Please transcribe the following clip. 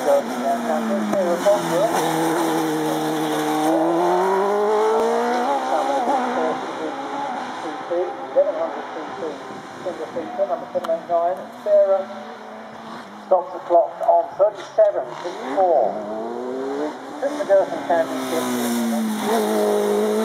Gurston now, Captain. Here at Bosworth. Single feature, number 789, Sarah stops the clock on 37.54. This is the Gurston Championship.